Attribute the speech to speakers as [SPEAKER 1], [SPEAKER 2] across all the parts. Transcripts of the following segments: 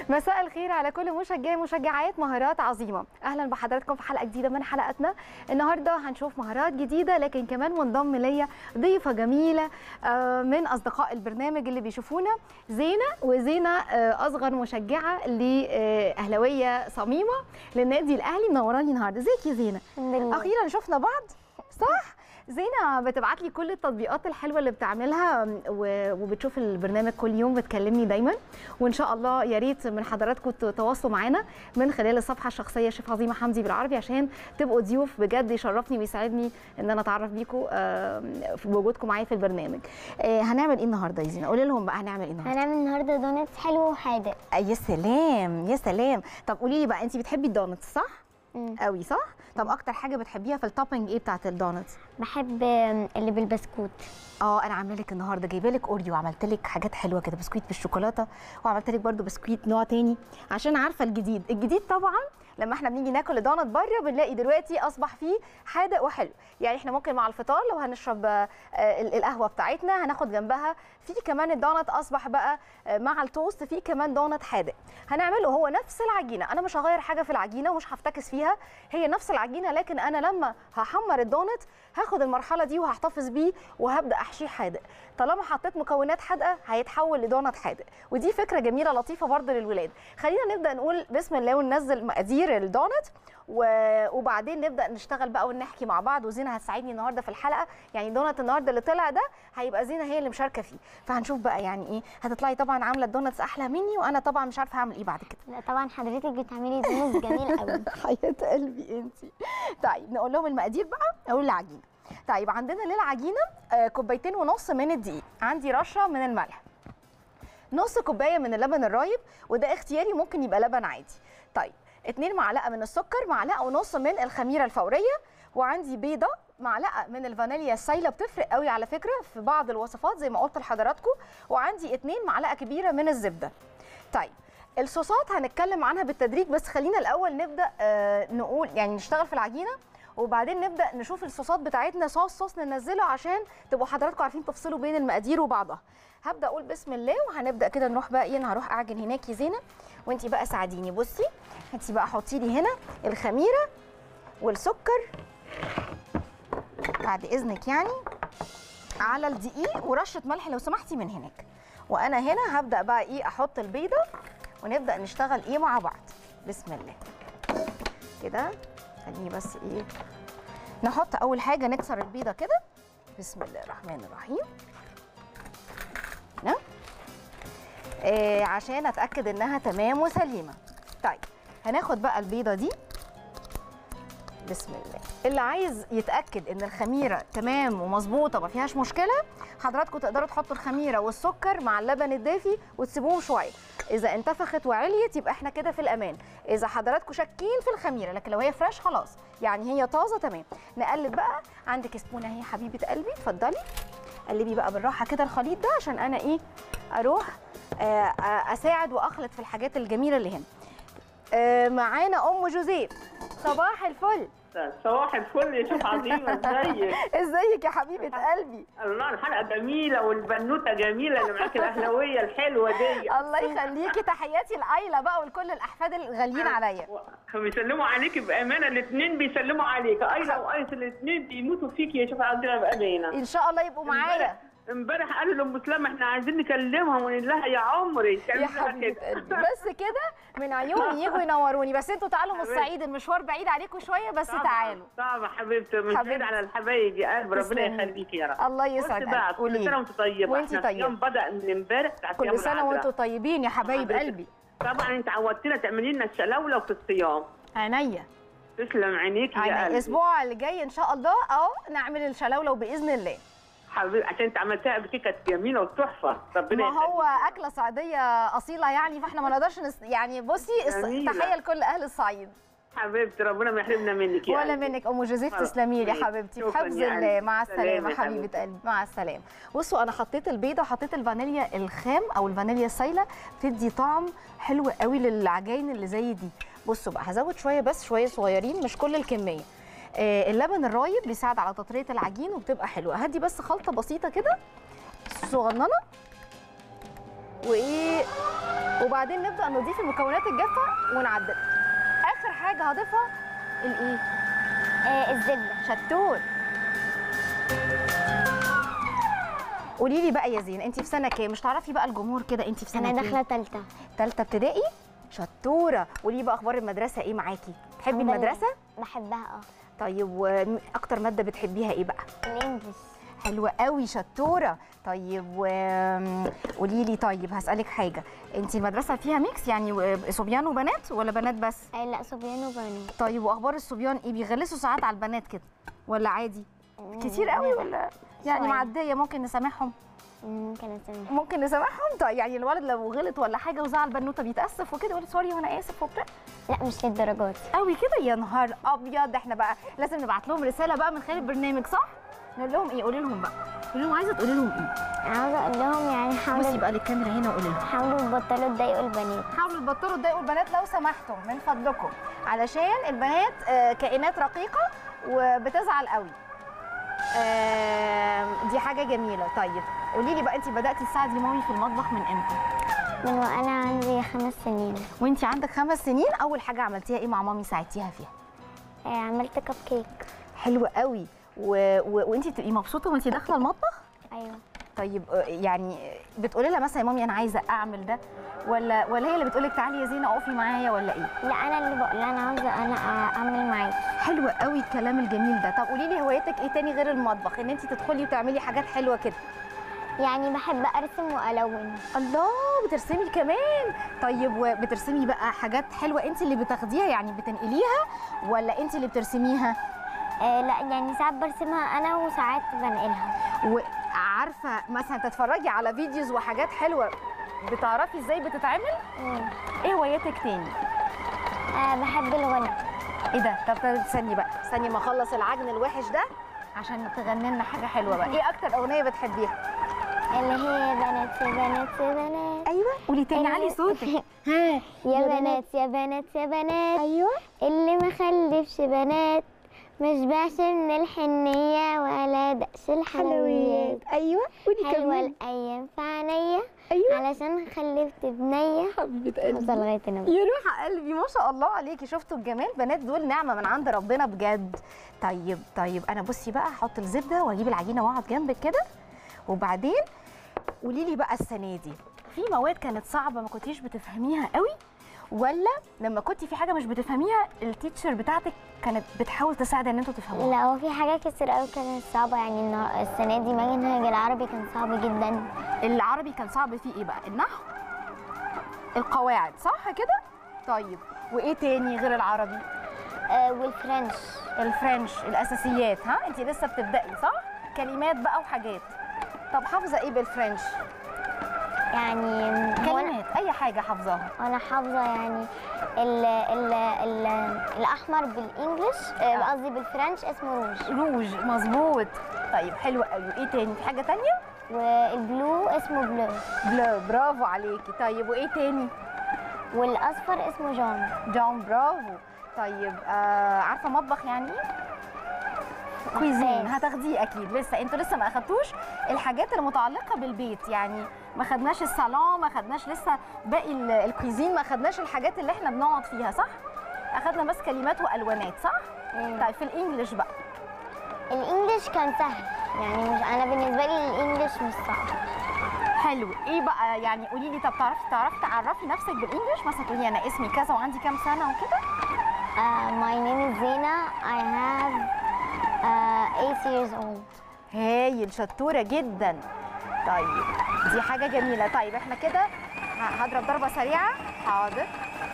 [SPEAKER 1] مساء الخير على كل مشجعي مشجعات مهارات عظيمه. اهلا بحضراتكم في حلقه جديده من حلقاتنا. النهارده هنشوف مهارات جديده، لكن كمان منضم ليا ضيفه جميله من اصدقاء البرنامج اللي بيشوفونا، زينه. وزينه اصغر مشجعه لاهلاويه صميمه للنادي الاهلي. منوراني النهارده. ازيك يا زينه؟ اخيرا شفنا بعض، صح؟ زينة بتبعت لي كل التطبيقات الحلوه اللي بتعملها وبتشوف البرنامج كل يوم، بتكلمني دايما. وان شاء الله يا ريت من حضراتكم تتواصلوا معانا من خلال الصفحه الشخصيه شيف عظيمه حمدي بالعربي، عشان تبقوا ضيوف بجد. يشرفني ويسعدني ان انا اتعرف بيكم في وجودكم معايا في البرنامج. هنعمل ايه النهارده يا زينه؟ قولي لهم بقى هنعمل ايه النهارده.
[SPEAKER 2] هنعمل النهارده دونتس حلو وحادق.
[SPEAKER 1] يا سلام يا سلام. طب قولي لي بقى، انت بتحبي الدونتس صح؟ قوي صح؟ طب اكتر حاجه بتحبيها في التوبنج ايه بتاعت الدونتس؟
[SPEAKER 2] بحب اللي بالبسكوت.
[SPEAKER 1] انا عامله لك النهارده، جايبه لك اوريو، وعملت لك حاجات حلوه كده، بسكويت بالشوكولاته، وعملت لك برده بسكويت نوع تاني عشان عارفه الجديد طبعا. لما احنا بنيجي ناكل دونت بره بنلاقي دلوقتي اصبح فيه حادق وحلو. يعني احنا ممكن مع الفطار لو هنشرب القهوه بتاعتنا هناخد جنبها في كمان الدونت. اصبح بقى مع التوست في كمان دونت حادق. هنعمله هو نفس العجينه، انا مش هغير حاجه في العجينه ومش هفتكس فيها، هي نفس العجينه، لكن انا لما هحمر الدونت هاخد المرحله دي وهحتفظ بيه وهبدا احشيه حادق. طالما حطيت مكونات حادقه هيتحول لدونت حادق، ودي فكره جميله لطيفه برده للولاد. خلينا نبدا نقول بسم الله وننزل مقادير الدونت وبعدين نبدا نشتغل بقى ونحكي مع بعض. وزينه هتساعدني النهارده في الحلقه، يعني الدونت النهارده اللي طلع ده هيبقى زينه هي اللي مشاركه فيه، فهنشوف بقى يعني ايه. هتطلعي طبعا عامله الدونتس احلى مني، وانا طبعا مش عارفه هعمل ايه بعد كده.
[SPEAKER 2] لا طبعا حضرتك بتعملي دونتس جميل قوي.
[SPEAKER 1] حياه قلبي انت. طيب نقول لهم المقادير بقى. اقول العجينه. طيب عندنا للعجينه كوبايتين ونص من الدقيق، عندي رشه من الملح، نص كوبايه من اللبن الرايب وده اختياري، ممكن يبقى لبن عادي. طيب 2 معلقه من السكر، معلقه ونص من الخميره الفوريه، وعندي بيضه، معلقه من الفانيليا السايله بتفرق قوي على فكره في بعض الوصفات زي ما قلت لحضراتكم، وعندي 2 معلقه كبيره من الزبده. طيب الصوصات هنتكلم عنها بالتدريج، بس خلينا الاول نبدا نقول يعني نشتغل في العجينه، وبعدين نبدا نشوف الصوصات بتاعتنا صوص ننزله عشان تبقوا حضراتكم عارفين تفصلوا بين المقادير وبعضها. هبدا اقول بسم الله وهنبدا كده نروح بقى ايه. انا هروح اعجن هناك يا زينه وانتي بقى ساعديني. بصي انتي بقى حطي لي هنا الخميره والسكر بعد اذنك يعني على الدقيق، ورشه ملح لو سمحتي من هناك. وانا هنا هبدا بقى ايه احط البيضه ونبدا نشتغل ايه مع بعض. بسم الله كده. خليني بس ايه نحط اول حاجه نكسر البيضه كده. بسم الله الرحمن الرحيم. عشان اتاكد انها تمام وسليمه. طيب هناخد بقى البيضه دي. بسم الله. اللي عايز يتاكد ان الخميره تمام ومظبوطه ما فيهاش مشكله، حضراتكم تقدروا تحطوا الخميره والسكر مع اللبن الدافي وتسيبوهم شويه. اذا انتفخت وعليت يبقى احنا كده في الامان. اذا حضراتكم شاكين في الخميره، لكن لو هي فريش خلاص يعني هي طازه تمام. نقلب بقى. عندك سبونه اهي حبيبه قلبي، اتفضلي قلبي بقى بالراحه كده الخليط ده عشان انا ايه اروح اساعد واخلط في الحاجات الجميله اللي هنا. معانا ام جوزيف. صباح الفل.
[SPEAKER 3] صباح الفل يا شيف عظيمه. ازيك؟
[SPEAKER 1] ازيك يا حبيبه قلبي؟
[SPEAKER 3] الله الحلقه جميله والبنوته جميله اللي معاكي الاهلاويه الحلوه دي.
[SPEAKER 1] الله يخليكي. تحياتي لايلا بقى ولكل الاحفاد الغاليين عليا.
[SPEAKER 3] بيسلموا عليكي بامانه، الاثنين بيسلموا عليك، ايلا وايس الاثنين بيموتوا فيكي يا شيف عظيمه بامانه.
[SPEAKER 1] ان شاء الله يبقوا معايا.
[SPEAKER 3] امبارح قالوا لام سلامه احنا عايزين نكلمها ونقول لها يا عمري
[SPEAKER 1] يا حبيبه قلبي بس كده من عيوني يجوا ينوروني. بس انتوا تعالوا من الصعيد، المشوار بعيد عليكم شويه بس طبعا تعالوا.
[SPEAKER 3] طبعا حبيبتي، مش بعيد على الحبايب يا قلب، ربنا يخليكي يا رب.
[SPEAKER 1] الله يسعدك.
[SPEAKER 3] كل سنه وانتم طيبه.
[SPEAKER 1] وانتي طيبه.
[SPEAKER 3] اليوم بدا من امبارح
[SPEAKER 1] كل سنه وانتم طيبين يا حبايب قلبي.
[SPEAKER 3] طبعا انت عودتينا تعملي لنا الشلاوله في الصيام.
[SPEAKER 1] عينيا.
[SPEAKER 3] تسلم عينيكي يا قلبي.
[SPEAKER 1] الاسبوع اللي جاي ان شاء الله نعمل الشلاوله باذن الله.
[SPEAKER 3] حبيبي عشان انت عملتها قبل كده كانت جميله وتحفه، ربنا
[SPEAKER 1] يخليك. ما هو اكله صعيديه اصيله يعني، فاحنا ما نقدرش يعني بصي تحيه لكل اهل الصعيد.
[SPEAKER 3] حبيبتي ربنا ما يحرمنا منك يا
[SPEAKER 1] ولا منك ام جوزيف. تسلمي لي يا حبيبتي، في حفظ الله. مع السلامه حبيبه قلبي، مع السلامه. بصوا انا حطيت البيضه وحطيت الفانيليا الخام او الفانيليا السايله، بتدي طعم حلو قوي للعجاين اللي زي دي. بصوا بقى هزود شويه بس، شويه صغيرين مش كل الكميه. اللبن الرايب بيساعد على تطريه العجين وبتبقى حلوه. هدي بس خلطه بسيطه كده صغننه وايه، وبعدين نبدا نضيف المكونات الجافه ونعدل. اخر حاجه هضيفها الايه؟
[SPEAKER 2] الزبده.
[SPEAKER 1] شطور. قولي لي بقى يا زين، انت في سنه كام؟ مش تعرفي بقى الجمهور كده، انت في سنه
[SPEAKER 2] انا
[SPEAKER 1] كام؟
[SPEAKER 2] داخله ثالثه.
[SPEAKER 1] ثالثه ابتدائي. شطوره. قولي لي بقى اخبار المدرسه ايه معاكي؟ بتحبي
[SPEAKER 2] الحمد لله.
[SPEAKER 1] المدرسه؟
[SPEAKER 2] بحبها
[SPEAKER 1] طيب واكتر ماده بتحبيها ايه بقى؟
[SPEAKER 2] الانجليش.
[SPEAKER 1] حلوه قوي، شطوره. طيب قولي لي، طيب هسالك حاجه، انت المدرسه فيها ميكس يعني صبيان وبنات ولا بنات بس؟
[SPEAKER 2] لا، صبيان وبنات.
[SPEAKER 1] طيب واخبار الصبيان ايه؟ بيغلسوا ساعات على البنات كده ولا عادي؟ كتير قوي ولا يعني
[SPEAKER 2] شوية.
[SPEAKER 1] معديه ممكن نسامحهم؟
[SPEAKER 2] ممكن اسمع.
[SPEAKER 1] ممكن نسامحهم. طيب يعني الولد لو غلط ولا حاجه وزعل بنوته بيتاسف وكده يقول سوري وانا اسف وبتاع؟
[SPEAKER 2] لا، مش للدرجات.
[SPEAKER 1] قوي كده؟ يا نهار ابيض، احنا بقى لازم نبعت لهم رساله بقى من خلال البرنامج، صح؟ نقول لهم ايه؟ قولي لهم بقى، قولي لهم، عايزه تقولي لهم ايه؟
[SPEAKER 2] عاوزه اقول لهم يعني
[SPEAKER 1] بصي
[SPEAKER 2] حاولوا
[SPEAKER 1] بقى للكاميرا هنا وقولي لهم
[SPEAKER 2] حاولوا تبطلوا تضايقوا البنات.
[SPEAKER 1] حاولوا تبطلوا تضايقوا البنات لو سمحتم من فضلكم، علشان البنات كائنات رقيقه وبتزعل قوي. دي حاجه جميله. طيب قولي لي بقى، انت بداتي تساعدي مامي في المطبخ من امتى؟
[SPEAKER 2] من وانا عندي 5 سنين.
[SPEAKER 1] وانت عندك 5 سنين، اول حاجه عملتيها ايه مع مامي ساعدتيها فيها؟
[SPEAKER 2] عملت كب كيك.
[SPEAKER 1] حلوه قوي. وانت بتبقي مبسوطه وانت داخله المطبخ؟
[SPEAKER 2] ايوه.
[SPEAKER 1] طيب يعني بتقولي لها مثلا يا مامي انا عايزه اعمل ده، ولا هي اللي بتقولك تعالي يا زينه اقفي معايا، ولا ايه؟
[SPEAKER 2] لا، انا اللي بقول لها انا عاوزه انا اعمل معاكي.
[SPEAKER 1] حلوه قوي الكلام الجميل ده. طب قولي لي هوايتك ايه تاني غير المطبخ، ان انت تدخلي وتعملي حاجات حلوه كده؟
[SPEAKER 2] يعني بحب ارسم والون.
[SPEAKER 1] الله، بترسمي كمان؟ طيب وبترسمي بقى حاجات حلوه انت اللي بتاخديها يعني بتنقليها، ولا انت اللي بترسميها؟
[SPEAKER 2] لا، يعني ساعات برسمها انا وساعات بنقلها.
[SPEAKER 1] وعارفه مثلا تتفرجي على فيديوز وحاجات حلوه بتعرفي ازاي بتتعمل؟ ايه هوايتك تاني؟
[SPEAKER 2] بحب الغنى.
[SPEAKER 1] ايه ده؟ طب استني بقى، استني ما اخلص العجن الوحش ده عشان تغني لنا حاجه حلوه بقى. ايه اكتر اغنيه بتحبيها؟
[SPEAKER 2] اللي هي بنات يا بنات يا بنات.
[SPEAKER 1] ايوه قولي تاني، علي صوتك. ها
[SPEAKER 2] يا بنات يا بنات يا بنات.
[SPEAKER 1] ايوه.
[SPEAKER 2] اللي ما خلفش بنات مش باش من الحنيه ولا دقش الحلويات.
[SPEAKER 1] ايوه قولي
[SPEAKER 2] حلوه
[SPEAKER 1] كمان.
[SPEAKER 2] الايام في عينيا.
[SPEAKER 1] ايوه
[SPEAKER 2] علشان خلفت بنيه.
[SPEAKER 1] حبيبه
[SPEAKER 2] حافظه
[SPEAKER 1] قلبي،
[SPEAKER 2] لغايه هنا.
[SPEAKER 1] يا روح قلبي ما شاء الله عليكي. شفتوا الجمال؟ بنات دول نعمه من عند ربنا بجد. طيب انا بصي بقى هحط الزبده واجيب العجينه واقعد جنبك كده، وبعدين قولي لي بقى السنه دي في مواد كانت صعبه ما كنتيش بتفهميها قوي، ولا لما كنتي في حاجه مش بتفهميها التيتشر بتاعتك كانت بتحاول تساعد ان انتوا تفهموها؟
[SPEAKER 2] لا، هو في حاجات كتير قوي كانت صعبه، يعني السنه دي منهج العربي كان صعب جدا.
[SPEAKER 1] العربي كان صعب فيه ايه بقى؟ النحو، القواعد، صح كده؟ طيب وايه تاني غير العربي؟
[SPEAKER 2] والفرنش.
[SPEAKER 1] الفرنش الاساسيات. ها انت لسه بتبدأي صح؟ كلمات بقى وحاجات. طب حافظه ايه بالفرنش؟
[SPEAKER 2] يعني
[SPEAKER 1] كلمات اي حاجه حافظاها؟
[SPEAKER 2] انا حافظه يعني ال الاحمر بالانجلش، قصدي بالفرنش اسمه روج.
[SPEAKER 1] روج، مظبوط. طيب حلو قوي. ايه تاني؟ في حاجه تانيه؟
[SPEAKER 2] والبلو اسمه بلو.
[SPEAKER 1] بلو، برافو عليكي. طيب وايه تاني؟
[SPEAKER 2] والاصفر اسمه جون.
[SPEAKER 1] جون، برافو. طيب عارفه مطبخ يعني ايه؟ كويزين هتاخديه اكيد، انتوا لسه ما اخدتوش الحاجات المتعلقه بالبيت، يعني ما خدناش الصالون، ما خدناش لسه باقي الكويزين، ما خدناش الحاجات اللي احنا بنقعد فيها، صح؟ اخدنا بس كلمات والوانات، صح؟ طيب في الانجليش بقى؟
[SPEAKER 2] الانجليش كان سهل، يعني مش انا بالنسبه لي الانجليش مش صعب.
[SPEAKER 1] حلو. ايه بقى يعني؟ قولي لي، طب تعرفي تعرفي نفسك بالانجليش؟ مثلا تقولي انا اسمي كذا وعندي كام سنه وكده؟
[SPEAKER 2] My name is Zena. I have 8 years old.
[SPEAKER 1] هايل، شطوره جدا. طيب دي حاجه جميله. طيب احنا كده هضرب ضربه سريعه. حاضر.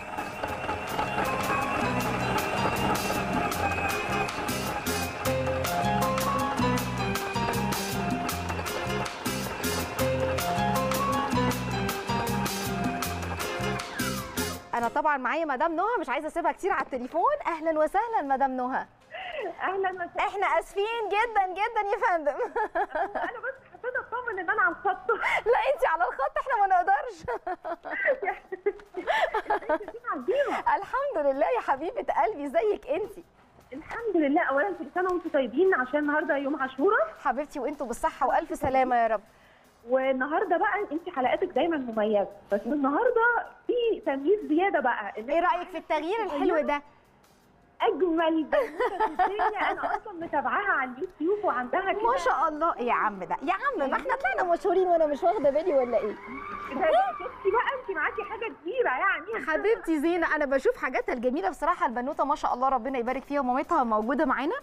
[SPEAKER 1] انا طبعا معايا مدام نهى، مش عايزه اسيبها كتير على التليفون. اهلا وسهلا مدام نهى.
[SPEAKER 3] اهلا وسهلا.
[SPEAKER 1] احنا اسفين جدا جدا يا فندم.
[SPEAKER 3] انا بس حبيت اطمن ان انا على الخط.
[SPEAKER 1] لا انت على الخط، احنا ما نقدرش. الحمد لله يا حبيبه قلبي، زيك انت؟
[SPEAKER 3] الحمد لله. اولا كل سنه وانتم طيبين عشان النهارده يوم عاشوراء.
[SPEAKER 1] حبيبتي وانتوا بالصحه والف سلامه يا رب.
[SPEAKER 3] والنهارده بقى انت حلقاتك دايما مميزه، بس النهارده في تمييز زياده بقى.
[SPEAKER 1] ايه رايك في التغيير الحلو ده؟
[SPEAKER 3] اجمل بنوته في الدنيا، انا اصلا متابعاها على اليوتيوب وعندها كده
[SPEAKER 1] ما شاء الله. يا عم ده يا عم، ما احنا طلعنا مشهورين وانا مش واخده بالي ولا ايه؟
[SPEAKER 3] شفتي بقى انت معاكي حاجه كبيره يعني.
[SPEAKER 1] حبيبتي زينه، انا بشوف حاجاتها الجميله بصراحه. البنوته ما شاء الله ربنا يبارك فيها، ومامتها موجوده معانا.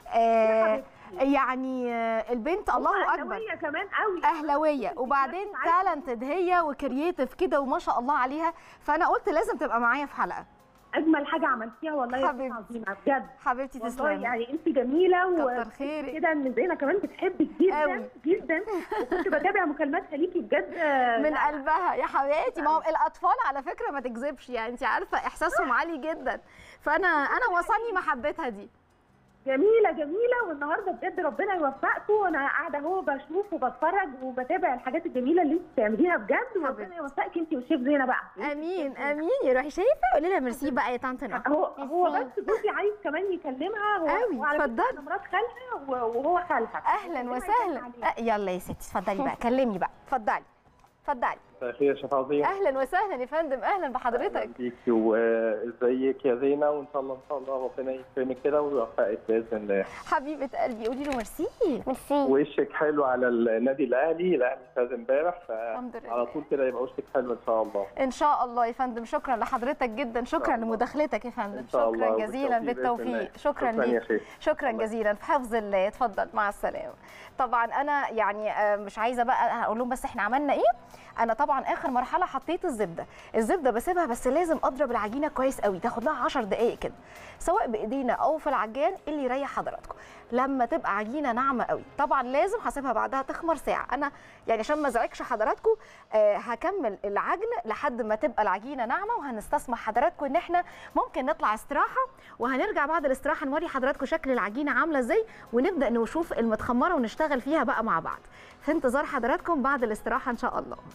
[SPEAKER 1] يعني البنت الله اكبر،
[SPEAKER 3] اهلاويه كمان قوي،
[SPEAKER 1] اهلاويه، وبعدين تالنتد هي وكرييتيف كده وما شاء الله عليها. فانا قلت لازم تبقى معايا في حلقه.
[SPEAKER 3] اجمل حاجه عملتيها والله يا
[SPEAKER 1] حبيبتي.
[SPEAKER 3] عظيمه بجد
[SPEAKER 1] حبيبتي
[SPEAKER 3] والله،
[SPEAKER 1] تسلمي.
[SPEAKER 3] يعني انت جميله
[SPEAKER 1] كتر خيرك
[SPEAKER 3] كده، ان زينه كمان بتحبك جدا
[SPEAKER 1] أوي.
[SPEAKER 3] جدا، وكنت بتابع مكالماتها ليكي بجد
[SPEAKER 1] من قلبها يا حبيبتي. ما هو الاطفال على فكره ما تكذبش، يعني انت عارفه احساسهم عالي جدا، فانا وصلني محبتها دي.
[SPEAKER 3] جميله جميله، والنهارده بجد ربنا يوفقكم، وانا قاعده اهو بشوف وبتفرج وبتابع الحاجات الجميله اللي انت بتعمليها بجد، وربنا يوفقك انت والشيف زينه بقى.
[SPEAKER 1] امين امين يا روحي. شايفه؟ قولي لها ميرسي بقى يا طنط نهى.
[SPEAKER 3] هو بس جوزي عايز كمان يكلمها،
[SPEAKER 1] قوي.
[SPEAKER 3] وعلى فكرة
[SPEAKER 1] اتفضلي.
[SPEAKER 3] أنا مرات خالها وهو خالها.
[SPEAKER 1] اهلا وسهلا. يلا يا ستي اتفضلي بقى، كلمني بقى، اتفضلي اتفضلي.
[SPEAKER 4] مساء الخير يا شيخ عظيم.
[SPEAKER 1] اهلا وسهلا يا فندم، اهلا بحضرتك.
[SPEAKER 4] اهلا بيكي، وازيك يا زينه، وان شاء الله ربنا يكرمك كده ويوفقك باذن الله.
[SPEAKER 1] حبيبه قلبي، قولي له ميرسي.
[SPEAKER 2] ميرسي.
[SPEAKER 4] وشك حلو على النادي الاهلي فاز امبارح،
[SPEAKER 1] الحمد لله.
[SPEAKER 4] فعلى طول كده يبقى وشك حلو ان شاء الله.
[SPEAKER 1] ان شاء الله يا فندم. شكرا لحضرتك جدا، شكرا لمداخلتك يا فندم.
[SPEAKER 4] إن شاء الله.
[SPEAKER 1] شكرا جزيلا، بالتوفيق. شكرا ليك، شكرا جزيلا، في حفظ الله. اتفضل، مع السلامه. طبعا انا يعني مش عايزه بقى هقول لهم بس احنا عملنا ايه. انا طبعا اخر مرحله حطيت الزبده بسيبها، بس لازم اضرب العجينه كويس قوي، تاخد لها 10 دقائق كده، سواء بايدينا او في العجان اللي يريح حضراتكم. لما تبقى عجينه ناعمه قوي طبعا لازم هسيبها بعدها تخمر ساعه. انا يعني عشان ما ازعجش حضراتكم هكمل العجن لحد ما تبقى العجينه ناعمه، وهنستسمح حضراتكم ان احنا ممكن نطلع استراحه، وهنرجع بعد الاستراحه نوري حضراتكم شكل العجينه عامله ازاي، ونبدا نشوف المتخمره ونشتغل فيها بقى مع بعض. في انتظار حضراتكم بعد الاستراحه ان شاء الله.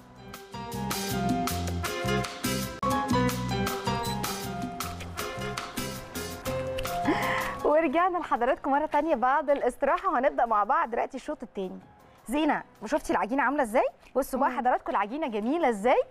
[SPEAKER 1] ورجعنا لحضراتكم مره ثانيه بعد الاستراحه، وهنبدا مع بعض دلوقتي الشوط الثاني. زينه، شفتي العجينه عامله ازاي؟ بصوا بقى حضراتكم العجينه جميله ازاي.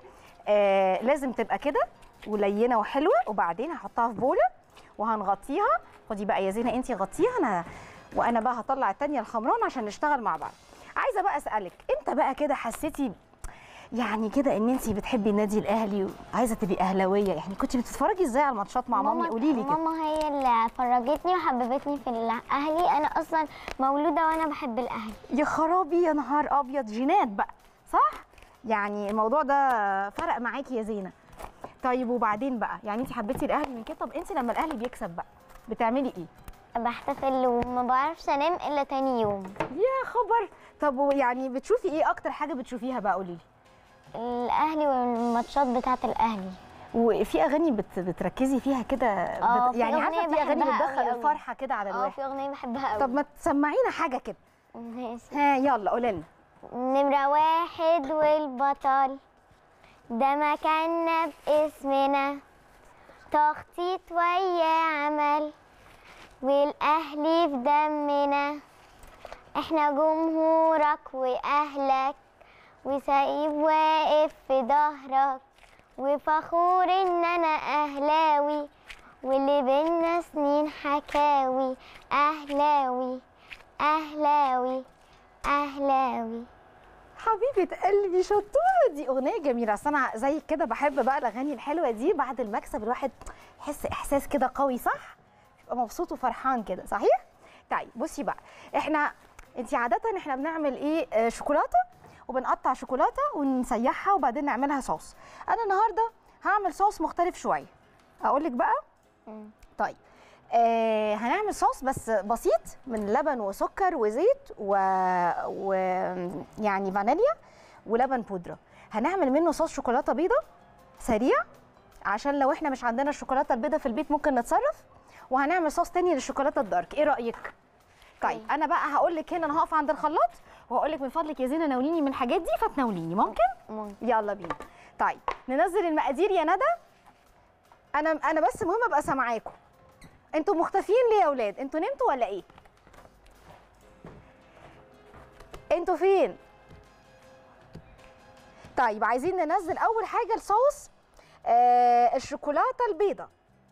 [SPEAKER 1] لازم تبقى كده ولينه وحلوه، وبعدين هحطها في بوله وهنغطيها. خدي بقى يا زينه انتي غطيها، وانا بقى هطلع الثانيه الخمران عشان نشتغل مع بعض. عايزه بقى اسالك، امتى بقى كده حسيتي يعني كده ان انت بتحبي النادي الاهلي وعايزه تبقي اهلاويه؟ يعني كنت بتتفرجي ازاي على الماتشات مع مامي؟ قولي لي كده.
[SPEAKER 2] ماما هي اللي فرجتني وحببتني في الاهلي، انا اصلا مولوده وانا بحب الاهلي.
[SPEAKER 1] يا خرابي، يا نهار ابيض، جينات بقى، صح؟ يعني الموضوع ده فرق معاكي يا زينه. طيب وبعدين بقى، يعني انت حبيتي الاهلي من كده. طب انت لما الاهلي بيكسب بقى بتعملي ايه؟
[SPEAKER 2] بحتفل وما بعرفش انام الا تاني يوم.
[SPEAKER 1] يا خبر. طب يعني بتشوفي ايه اكتر حاجه بتشوفيها بقى؟ قولي لي.
[SPEAKER 2] الاهلي والماتشات بتاعه الاهلي.
[SPEAKER 1] وفي اغاني بتركزي فيها كده يعني عارفه في اغاني بتدخل الفرحه كده على الواحد.
[SPEAKER 2] في اغنيه بحبها قوي.
[SPEAKER 1] طب ما تسمعينا حاجه كده.
[SPEAKER 2] ماشي.
[SPEAKER 1] ها يلا قولي لنا.
[SPEAKER 2] نمرة واحد والبطل ده مكاننا باسمنا، تخطيط ويا عمل والاهلي في دمنا، احنا جمهورك واهلك وسايب واقف في ظهرك، وفخور ان انا اهلاوي واللي بينا سنين حكاوي، اهلاوي اهلاوي اهلاوي.
[SPEAKER 1] حبيبه قلبي شطوره، دي اغنيه جميله. اصل انا زيك كده بحب بقى الاغاني الحلوه دي، بعد المكسب الواحد يحس احساس كده قوي، صح؟ يبقى مبسوط وفرحان كده، صحيح؟ طيب بصي بقى، انت عاده احنا بنعمل ايه؟ شوكولاته، وبنقطع شوكولاته ونسيحها وبعدين نعملها صوص. انا النهارده هعمل صوص مختلف شويه، اقول لك بقى. طيب هنعمل صوص بس بسيط من لبن وسكر وزيت يعني فانيليا ولبن بودره. هنعمل منه صوص شوكولاته بيضه سريع، عشان لو احنا مش عندنا الشوكولاته البيضه في البيت ممكن نتصرف. وهنعمل صوص تاني للشوكولاته الدارك، ايه رايك؟ طيب انا بقى هقول لك هنا، انا هقف عند الخلاط وهقول لك من فضلك يا زينه ناوليني من الحاجات دي، فتناوليني. ممكن؟ يلا بينا. طيب ننزل المقادير يا ندى. انا بس مهم ابقى سامعاكم. انتوا مختفيين ليه يا اولاد؟ انتوا نمتوا ولا ايه؟ انتوا فين؟ طيب عايزين ننزل اول حاجه الصوص الشوكولاته البيضاء.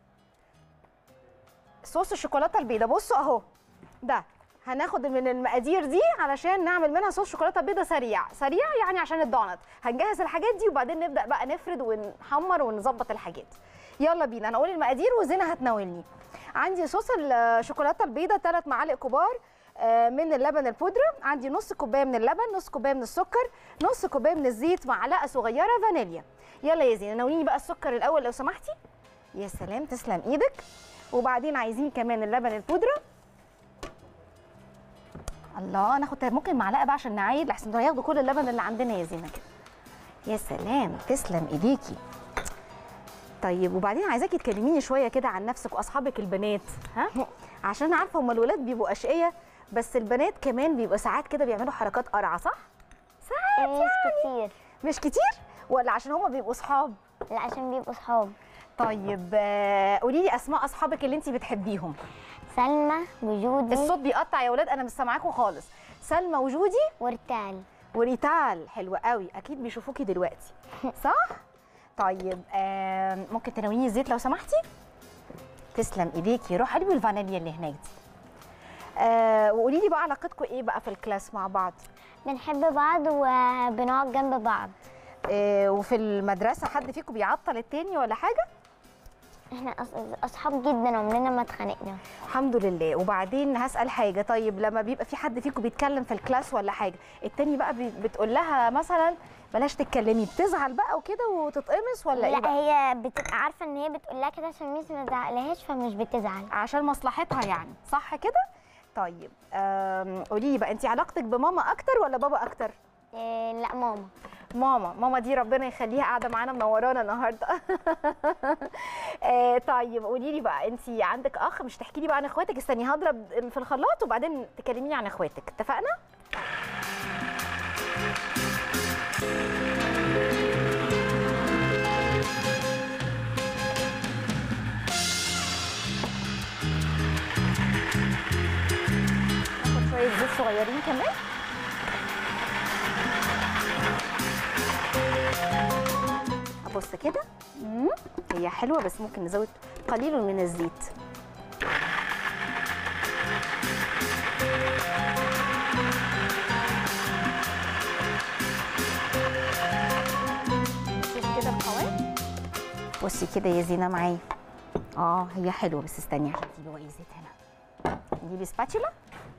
[SPEAKER 1] صوص الشوكولاته البيضاء بصوا اهو، ده هناخد من المقادير دي علشان نعمل منها صوص شوكولاته بيضاء سريع يعني عشان الدونت. هنجهز الحاجات دي وبعدين نبدا بقى نفرد ونحمر ونظبط الحاجات. يلا بينا، انا اقول المقادير وزينه هتناولني. عندي صوص الشوكولاته البيضاء 3 معالق كبار من اللبن البودره، عندي نص كوبايه من اللبن، نص كوبايه من السكر، نص كوبايه من الزيت، معلقه صغيره فانيليا. يلا يا زينه ناوليني بقى السكر الاول لو سمحتي. يا سلام تسلم ايدك. وبعدين عايزين كمان اللبن البودره. الله، ناخد ممكن معلقه بقى عشان نعايد لحسن دول هياخدوا كل اللبن اللي عندنا يا زينه كده. يا سلام تسلم ايديكي. طيب وبعدين عايزاكي تكلميني شويه كده عن نفسك واصحابك البنات، ها؟ عشان عارفه هم الولاد بيبقوا اشقيه بس البنات كمان بيبقوا ساعات كده بيعملوا حركات قرعه، صح؟ ساعات
[SPEAKER 2] مش كتير.
[SPEAKER 1] مش كتير ولا عشان هم بيبقوا صحاب؟
[SPEAKER 2] لا عشان بيبقوا صحاب.
[SPEAKER 1] طيب قولي لي اسماء اصحابك اللي انت بتحبيهم.
[SPEAKER 2] سلمى وجودي.
[SPEAKER 1] الصوت بيقطع يا ولاد، انا مش سامعاكم خالص. سلمى وجودي
[SPEAKER 2] ورتال.
[SPEAKER 1] وريتال، حلوه قوي، اكيد بيشوفوكي دلوقتي صح؟ طيب ممكن تناوليني الزيت لو سمحتي؟ تسلم ايديكي. روح قلبي الفانيليا اللي هناك دي. وقولي لي بقى علاقتكم ايه بقى في الكلاس مع بعض؟
[SPEAKER 2] بنحب بعض وبنقعد جنب بعض.
[SPEAKER 1] وفي المدرسه حد فيكم بيعطل التاني ولا حاجه؟
[SPEAKER 2] احنا اصحاب جدا، عمرنا ما اتخانقنا.
[SPEAKER 1] الحمد لله. وبعدين هسأل حاجه، طيب لما بيبقى في حد فيكم بيتكلم في الكلاس ولا حاجه التاني بقى بتقول لها مثلا بلاش تتكلمي، بتزعل بقى وكده وتتقمص ولا ايه بقى؟
[SPEAKER 2] لا هي بتبقى عارفه ان هي بتقول لها كده عشان ميس ما تزعقلهاش فمش بتزعل.
[SPEAKER 1] عشان مصلحتها يعني، صح كده؟ طيب قولي لي بقى انت علاقتك بماما اكتر ولا بابا اكتر؟
[SPEAKER 2] لا ماما.
[SPEAKER 1] ماما دي ربنا يخليها قاعده معانا منورانا النهارده. طيب قولي لي بقى انت عندك اخ، مش تحكي لي بقى عن اخواتك؟ استني هضرب في الخلاط وبعدين تكلميني عن اخواتك، اتفقنا؟ ناخد شويه زيت صغيرين كمان. بص كده هي حلوه بس ممكن نزود قليل من الزيت. نشوف كده القوام. بصي كده يا زينه معايا. هي حلوه بس استني عشان في بواقي زيت هنا. نجيب سباتشولا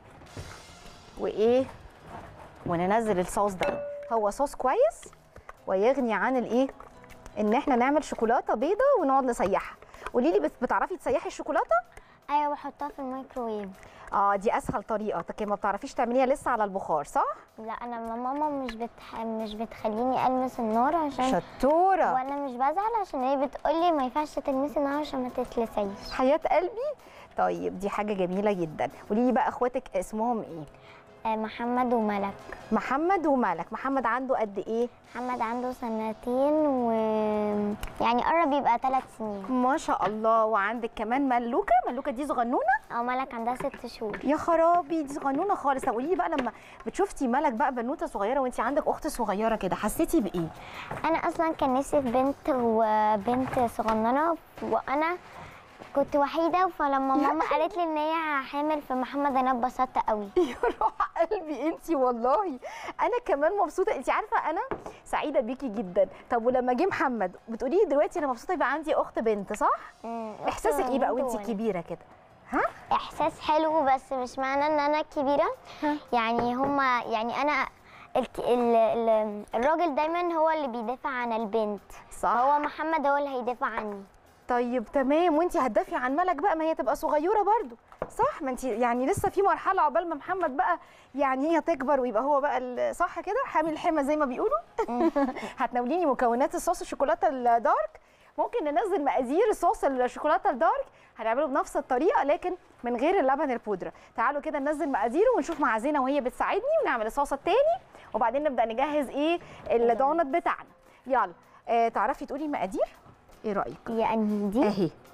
[SPEAKER 1] وايه وننزل الصوص ده. هو صوص كويس ويغني عن الايه ان احنا نعمل شوكولاته بيضه ونقعد نسيحها. قولي لي بتعرفي تسيحي الشوكولاته؟
[SPEAKER 2] ايوه بحطها في الميكروويف.
[SPEAKER 1] دي اسهل طريقه، لكن ما بتعرفيش تعمليها لسه على البخار صح؟
[SPEAKER 2] لا انا ماما مش بتخليني المس النار عشان
[SPEAKER 1] شطوره.
[SPEAKER 2] وانا مش بزعل عشان هي بتقولي ما ينفعش تلمسي النار عشان ما تتلسيش.
[SPEAKER 1] حياه قلبي. طيب دي حاجه جميله جدا. قولي لي بقى اخواتك اسمهم ايه؟
[SPEAKER 2] محمد وملك.
[SPEAKER 1] محمد وملك. محمد عنده قد ايه؟
[SPEAKER 2] محمد عنده 2 سنين يعني قرب يبقى 3 سنين.
[SPEAKER 1] ما شاء الله. وعندك كمان ملوكه. ملوكه دي صغنونه؟
[SPEAKER 2] ملك عندها 6 شهور.
[SPEAKER 1] يا خرابي دي صغنونه خالص. طب قولي لي بقى لما بتشوفتي ملك بقى بنوته صغيره وانت عندك اخت صغيره كده حسيتي بايه؟
[SPEAKER 2] انا اصلا كان نفسي في بنت صغننه وانا كنت وحيده، فلما ماما قالت لي ان هي حامل في محمد انا اتبسطت قوي.
[SPEAKER 1] يا روح قلبي انتي والله. انا كمان مبسوطه. انتي عارفه انا سعيده بيكي جدا. طب ولما جه محمد بتقولي لي دلوقتي انا مبسوطه يبقى عندي اخت بنت صح؟ احساسك ايه بقى وانتي كبيره كده؟
[SPEAKER 2] احساس حلو بس مش معنى ان انا كبيره يعني هما يعني انا الراجل دايما هو اللي بيدافع عن البنت
[SPEAKER 1] صح.
[SPEAKER 2] هو محمد هو اللي هيدافع عني.
[SPEAKER 1] طيب تمام. وانتي هتدافعي عن ملك بقى، ما هي تبقى صغيره برضو صح؟ ما انتي يعني لسه في مرحله عقبال ما محمد بقى يعني هي تكبر ويبقى هو بقى صح كده حامل الحمى زي ما بيقولوا. هتناوليني مكونات الصوص الشوكولاته الدارك. ممكن ننزل مقادير الصوص الشوكولاته الدارك هنعمله بنفس الطريقه لكن من غير اللبن البودره. تعالوا كده ننزل مقاديره ونشوف مع زينه وهي بتساعدني ونعمل الصوص التاني وبعدين نبدا نجهز ايه الدونت بتاعنا. يلا تعرفي تقولي المقادير؟ ايه رايك؟
[SPEAKER 2] يعني دي
[SPEAKER 1] اهي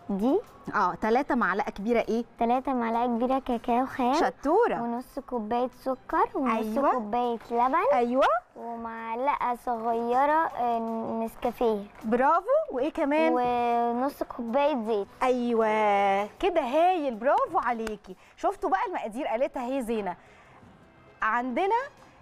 [SPEAKER 2] دي
[SPEAKER 1] 3 معلقه كبيره ايه؟
[SPEAKER 2] 3 معلقه كبيره كاكاو خام،
[SPEAKER 1] شطوره.
[SPEAKER 2] ونص كوبايه سكر، ونص
[SPEAKER 1] أيوة.
[SPEAKER 2] كوبايه لبن،
[SPEAKER 1] ايوه
[SPEAKER 2] ومعلقه صغيره نسكافيه،
[SPEAKER 1] برافو. وايه كمان؟
[SPEAKER 2] ونص كوبايه زيت.
[SPEAKER 1] ايوه كده هايل، برافو عليكي. شفتوا بقى المقادير قالتها هي زينه. عندنا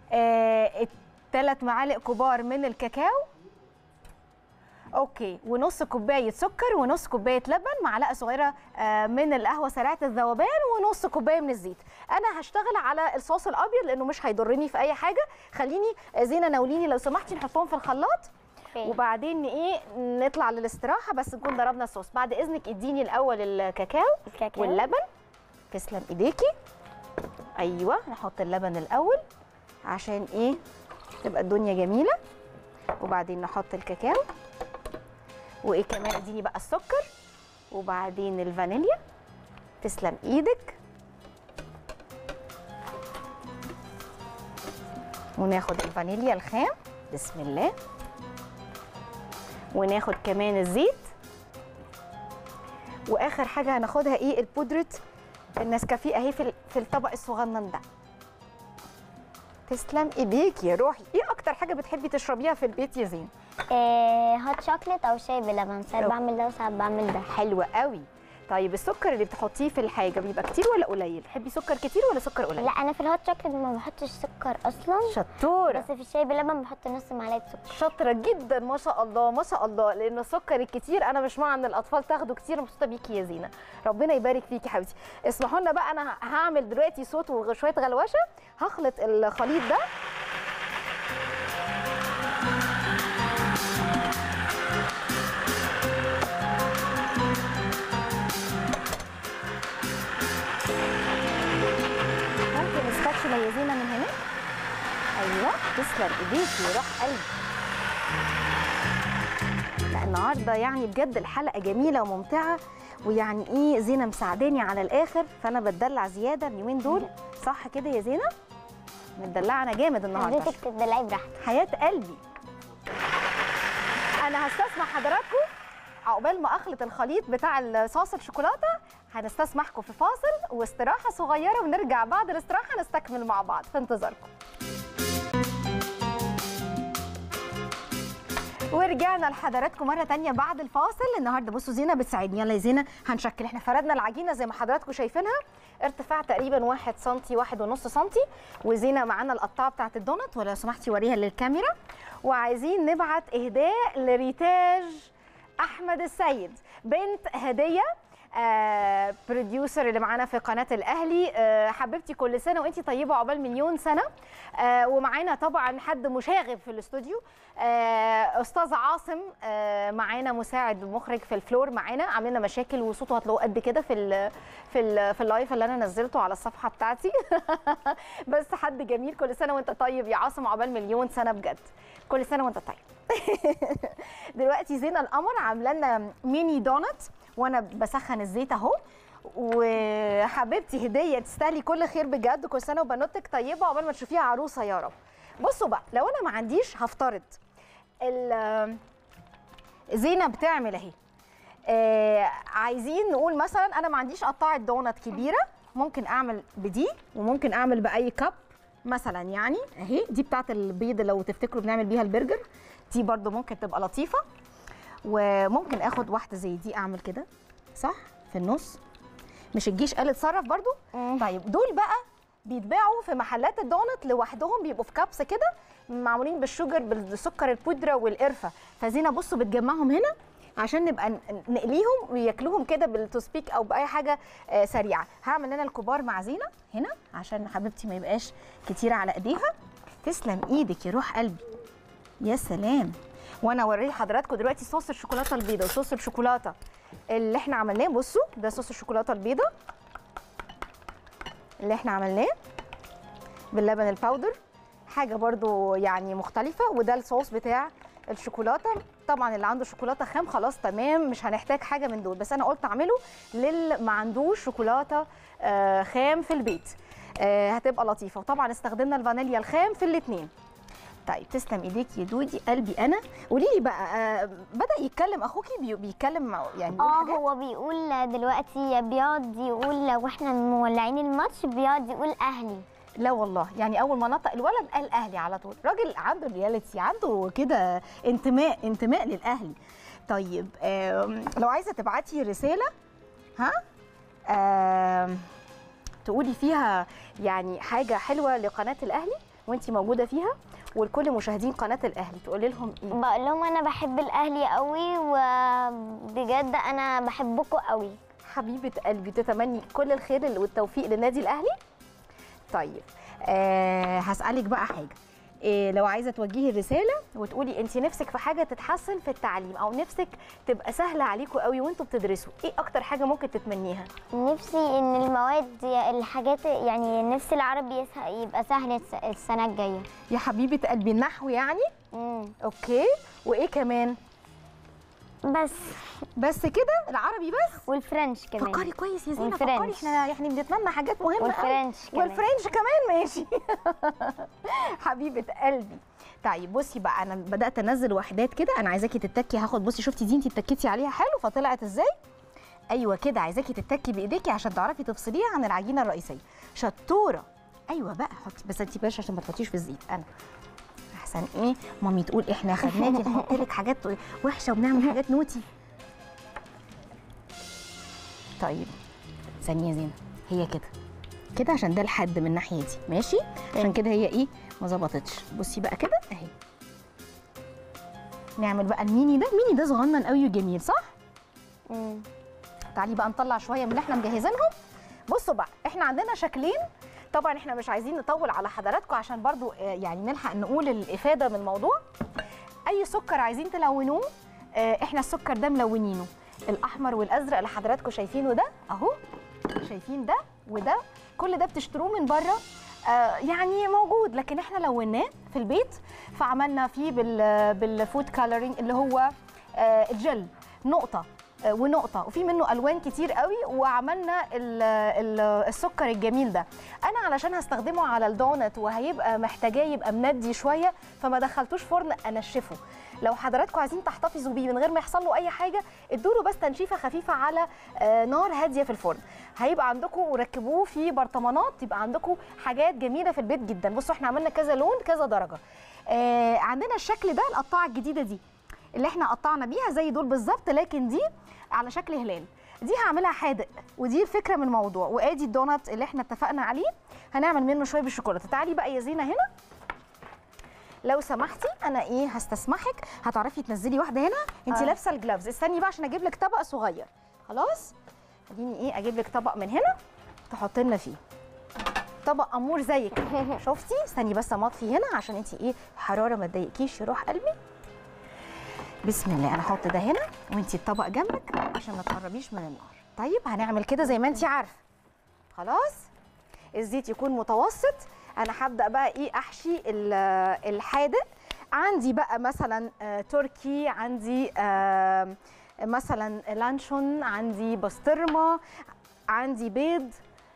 [SPEAKER 1] 3 معالق كبار من الكاكاو، اوكي، ونص كوبايه سكر، ونص كوبايه لبن، معلقه صغيره من القهوه سريعه الذوبان، ونص كوبايه من الزيت. انا هشتغل على الصوص الابيض لانه مش هيضرني في اي حاجه. خليني زينه ناوليني لو سمحتي نحطهم في الخلاط وبعدين ايه نطلع للاستراحه، بس نكون ضربنا الصوص. بعد اذنك اديني الاول الكاكاو واللبن. تسلم ايديكي. ايوه نحط اللبن الاول عشان ايه تبقى الدنيا جميله، وبعدين نحط الكاكاو، وايه كمان اديني بقى السكر، وبعدين الفانيليا. تسلم ايدك. وناخد الفانيليا الخام، بسم الله، وناخد كمان الزيت، واخر حاجه هناخدها ايه؟ البودره النسكافيه اهي في الطبق الصغنن ده. تسلم ايديك يا روحي. ايه اكتر حاجه بتحبي تشربيها في البيت يا زين؟
[SPEAKER 2] هوت شوكليت او شاي بلبن، ساعات بعمل ده وساعات بعمل ده.
[SPEAKER 1] حلو قوي. طيب السكر اللي بتحطيه في الحاجه بيبقى كتير ولا قليل؟ تحبي سكر كتير ولا سكر قليل؟
[SPEAKER 2] لا انا في الهوت شوكليت ما بحطش سكر اصلا.
[SPEAKER 1] شطوره.
[SPEAKER 2] بس في الشاي بلبن بحط نص معلقه سكر.
[SPEAKER 1] شاطره جدا، ما شاء الله ما شاء الله. لان السكر الكتير انا مش مع ان الاطفال تاخده كتير. مبسوطه بيكي يا زينه، ربنا يبارك فيكي حبيبتي. اسمحوا لنا بقى، انا هعمل دلوقتي صوت وشويه غلوشه. هخلط الخليط ده يا زينه من هنا. ايوه تسلم ايديكي وروح قلبي. لا النهارده يعني بجد الحلقه جميله وممتعه، ويعني ايه زينه مساعداني على الاخر، فانا بتدلع زياده اليومين دول. صح كده يا زينه؟ متدلعه انا جامد النهارده.
[SPEAKER 2] حضرتك تدلعي براحتك.
[SPEAKER 1] حياه قلبي. انا هستسمح حضراتكم عقبال ما اخلط الخليط بتاع صوص الشوكولاته، هنستسمحكم في فاصل واستراحه صغيره، ونرجع بعد الاستراحه نستكمل مع بعض. في انتظاركم. ورجعنا لحضراتكم مره تانية بعد الفاصل. النهارده بصوا زينه بتساعدني. يلا يا زينه هنشكل. احنا فردنا العجينه زي ما حضراتكم شايفينها، ارتفاع تقريبا 1 سم 1.5 سم، وزينه معانا القطاعه بتاعت الدونت، ولو سمحتي وريها للكاميرا. وعايزين نبعت اهداء لريتاج احمد السيد، بنت هديه بروديوسر اللي معانا في قناه الاهلي. حبيبتي كل سنه وانتي طيبه، عقبال مليون سنه. ومعانا طبعا حد مشاغب في الاستوديو، استاذ عاصم معانا مساعد مخرج في الفلور معانا، عاملنا مشاكل وصوته هتلاقوه قد كده في اللايف اللي انا نزلته على الصفحه بتاعتي. بس حد جميل. كل سنه وانت طيب يا عاصم، عقبال مليون سنه بجد. كل سنه وانت طيب. دلوقتي زينه القمر عامله لنا ميني دونت وانا بسخن الزيت اهو. وحبيبتي هديه تستاهلي كل خير بجد. كل سنه وبنوتك طيبه عقبال ما تشوفيها عروسه يا رب. بصوا بقى، لو انا ما عنديش هفترض زينه بتعمل اهي، عايزين نقول مثلا انا ما عنديش قطاعه دونت كبيره، ممكن اعمل بدي وممكن اعمل باي كب مثلا. يعني اهي دي بتاعت البيض لو تفتكروا بنعمل بيها البرجر، دي برضو ممكن تبقى لطيفه. وممكن اخد واحده زي دي اعمل كده صح في النص، مش الجيش قال اتصرف برضو. طيب دول بقى بيتباعوا في محلات الدونت لوحدهم، بيبقوا في كبس كده معمولين بالشوجر بالسكر البودره والقرفه. فزينه بصوا بتجمعهم هنا عشان نبقى نقليهم وياكلوهم كده بالتوسبيك او باي حاجه سريعه. هعمل انا الكبار مع زينه هنا عشان حبيبتي ما يبقاش كتير على ايديها. تسلم ايدك يا روح قلبي، يا سلام. وانا اوري لحضراتكم دلوقتي صوص الشوكولاته البيضاء وصوص الشوكولاته اللي احنا عملناه. بصوا ده صوص الشوكولاته البيضاء اللي احنا عملناه باللبن الباودر، حاجه برضو يعني مختلفه. وده الصوص بتاع الشوكولاته. طبعا اللي عنده شوكولاته خام خلاص تمام مش هنحتاج حاجه من دول، بس انا قلت اعمله للي ما عندوش شوكولاته خام في البيت، هتبقى لطيفه. وطبعا استخدمنا الفانيليا الخام في الاثنين. طيب تسلم ايديك يا دودي قلبي. انا قولي لي بقى، بدا يتكلم اخوكي بيتكلم يعني بيقول حاجات؟
[SPEAKER 2] هو بيقول دلوقتي، بيقعد يقول واحنا مولعين الماتش بيقعد يقول اهلي.
[SPEAKER 1] لا والله، يعني اول ما نطق الولد قال اهلي على طول. راجل عنده رياليتي، عنده كده انتماء للاهلي. طيب لو عايزه تبعتي رساله تقولي فيها يعني حاجه حلوه لقناه الاهلي وانتي موجوده فيها ولكل مشاهدين قناه الاهلي، تقولي لهم ايه؟
[SPEAKER 2] بقول لهم انا بحب الاهلي قوي وبجد انا بحبكم قوي.
[SPEAKER 1] حبيبه قلبي، تتمني كل الخير والتوفيق للنادي الاهلي. طيب هسألك بقى حاجة، لو عايزة توجهي الرسالة وتقولي انت نفسك في حاجة تتحسن في التعليم او نفسك تبقى سهلة عليكم قوي وانتوا بتدرسوا، ايه اكتر حاجة ممكن تتمنيها؟
[SPEAKER 2] نفسي ان المواد الحاجات يعني نفسي العربي يبقى سهل السنة الجاية.
[SPEAKER 1] يا حبيبة قلبي، النحو يعني؟ اوكي، وايه كمان؟ بس كده؟ العربي بس؟
[SPEAKER 2] والفرنش كمان.
[SPEAKER 1] فكري كويس يا زينة، فكري، احنا يعني بنتمنى حاجات مهمة.
[SPEAKER 2] والفرنش
[SPEAKER 1] كمان ماشي. حبيبة قلبي. طيب بصي بقى، انا بدأت انزل وحدات كده، انا عايزاكي تتكي، هاخد بصي شفتي دي انت اتكيتي عليها حلو فطلعت ازاي؟ ايوه كده، عايزاكي تتكي بايديكي عشان تعرفي تفصليها عن العجينة الرئيسية. شطورة. ايوه بقى حطي، بس انت بلاش عشان ما تحطيش في الزيت. انا احسن ايه مامي تقول احنا خدناكي نحط لك حاجات وحشه وبنعمل حاجات نوتي. طيب ثانيه زينه، هي كده عشان ده الحد من ناحيتي ماشي، عشان كده هي ايه ما ظبطتش. بصي بقى كده اهي. نعمل بقى الميني ده صغنن قوي وجميل صح؟ تعالي بقى نطلع شويه من اللي احنا مجهزينهم. بصوا بقى، احنا عندنا شكلين، طبعا احنا مش عايزين نطول على حضراتكم عشان برضو يعني نلحق نقول الافاده من الموضوع. اي سكر عايزين تلونوه، احنا السكر ده ملونينه، الاحمر والازرق اللي حضراتكم شايفينه ده اهو، شايفين ده وده، كل ده بتشتروه من بره يعني موجود، لكن احنا لوناه في البيت فعملنا فيه بالفود كالرينج اللي هو الجل، نقطه ونقطه، وفي منه الوان كتير قوي، وعملنا السكر الجميل ده. انا علشان هستخدمه على الدونت وهيبقى محتاجاه يبقى مندي شويه فما دخلتوش فرن انشفه. لو حضراتكم عايزين تحتفظوا بيه من غير ما يحصل له اي حاجه، ادوا بس تنشيفه خفيفه على نار هاديه في الفرن، هيبقى عندكم وركبوه في برطمانات، يبقى عندكم حاجات جميله في البيت جدا. بصوا احنا عملنا كذا لون كذا درجه. عندنا الشكل ده، القطاعه الجديده دي اللي احنا قطعنا بيها زي دول بالظبط، لكن دي على شكل هلال، دي هعملها حادق، ودي الفكره من الموضوع. وادي الدونات اللي احنا اتفقنا عليه هنعمل منه شويه بالشوكولاته. تعالي بقى يا زينه هنا لو سمحتي، انا هستسمحك، هتعرفي تنزلي واحده هنا، انت لابسه الجلافز. استني بقى عشان اجيب لك طبق صغير. خلاص خليني اجيب لك طبق من هنا تحط لنا فيه، طبق امور زيك. شفتي؟ استني بس امطفي هنا عشان انت حراره ما تضايقكيش يا روح قلبي. بسم الله، انا هحط ده هنا وانتي الطبق جنبك عشان ما تقربيش من النار. طيب هنعمل كده زي ما انتي عارفه. خلاص الزيت يكون متوسط. انا هبدا بقى احشي الحادق. عندي بقى مثلا تركي، عندي مثلا لانشون، عندي بسطرمه، عندي بيض.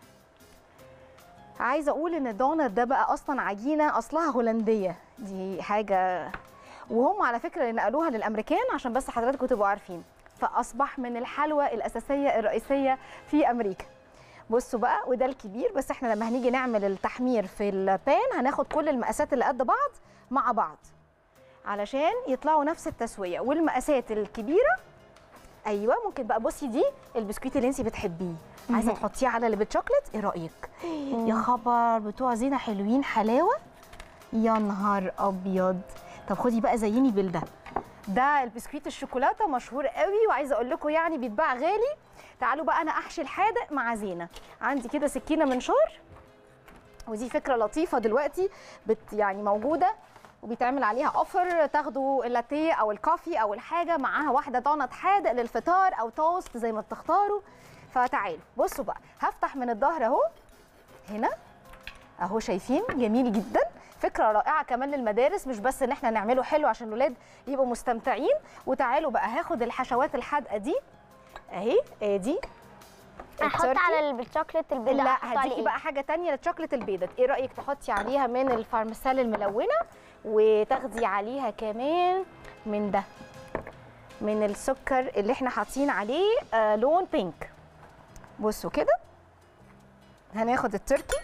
[SPEAKER 1] عايزه اقول ان الدونت ده بقى اصلا عجينه اصلها هولنديه، دي حاجه، وهم على فكره اللي نقلوها للامريكان عشان بس حضراتكم تبقوا عارفين، فاصبح من الحلوى الاساسيه الرئيسيه في امريكا. بصوا بقى، وده الكبير، بس احنا لما هنيجي نعمل التحمير في البان هناخد كل المقاسات اللي قد بعض مع بعض علشان يطلعوا نفس التسويه. والمقاسات الكبيره ايوه ممكن بقى، بصي دي البسكويت اللي انت بتحبيه عايزه تحطيه على اللي بالشوكليت، ايه رايك؟ يا خبر، بتوع زينه حلوين حلاوه، يا نهار ابيض. طب خدي بقى زيني ده البسكويت الشوكولاته مشهور قوي، وعايزه اقول لكم يعني بيتباع غالي. تعالوا بقى انا احشي الحادق مع زينه. عندي كده سكينه منشار، ودي فكره لطيفه دلوقتي يعني موجوده وبيتعمل عليها اوفر، تاخدوا اللاتيه او الكافي او الحاجه معاها واحده دونت حادق للفطار او توست زي ما بتختاروا. فتعالوا بصوا بقى، هفتح من الظهر اهو هنا اهو، شايفين جميل جدا، فكره رائعه كمان للمدارس، مش بس ان احنا نعمله حلو عشان الاولاد يبقوا مستمتعين. وتعالوا بقى هاخد الحشوات الحادقه دي اهي، دي
[SPEAKER 2] احط على الشوكليت البيضاء.
[SPEAKER 1] لا هديكي بقى حاجه ثانيه للشوكليت البيضاء، ايه رايك تحطي عليها من الفارمسيل الملونه وتاخدي عليها كمان من ده، من السكر اللي احنا حاطين عليه لون بينك. بصوا كده، هناخد التركي.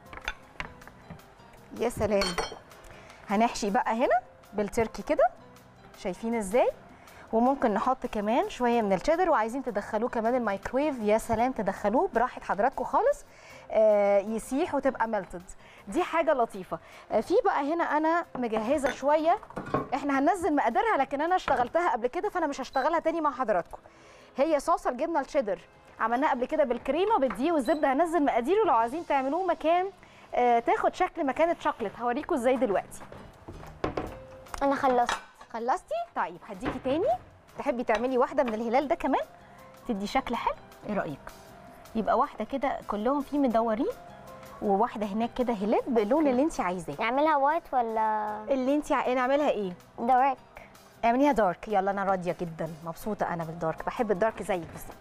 [SPEAKER 1] يا سلام. هنحشي بقى هنا بالتركي كده، شايفين ازاي؟ وممكن نحط كمان شويه من الشيدر، وعايزين تدخلوه كمان الميكرويف، يا سلام، تدخلوه براحه حضراتكم خالص، يسيح وتبقى ملتد. دي حاجه لطيفه. في بقى هنا انا مجهزه شويه، احنا هننزل مقاديرها لكن انا اشتغلتها قبل كده فانا مش هشتغلها تاني مع حضراتكم. هي صوصه الجبنه الشيدر عملناها قبل كده بالكريمه بالدقيق والزبده، هنزل مقاديره لو عايزين تعملوه مكان تاخد شكل مكانه شوكليت. هوريكم ازاي دلوقتي.
[SPEAKER 2] انا خلصت.
[SPEAKER 1] خلصتي؟ طيب هديكي تاني. تحبي تعملي واحده من الهلال ده كمان تدي شكل حلو؟ ايه رايك؟ يبقى واحده كده كلهم فيه مدورين، وواحده هناك كده هلال باللون اللي انت عايزاه.
[SPEAKER 2] نعملها وايت ولا
[SPEAKER 1] اللي انت نعملها ايه؟
[SPEAKER 2] دارك؟
[SPEAKER 1] اعمليها دارك. يلا انا راضيه جدا، مبسوطه انا بالدارك، بحب الدارك زيك بالظبط.